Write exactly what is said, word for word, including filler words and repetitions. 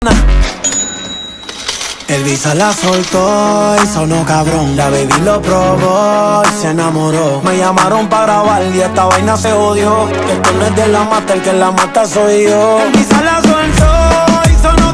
El visa la soltó y sonó cabrón. La baby lo probó y se enamoró. Me llamaron para grabar y esta vaina se odió. Esto no es de la mata, el que la mata soy yo. El visa la soltó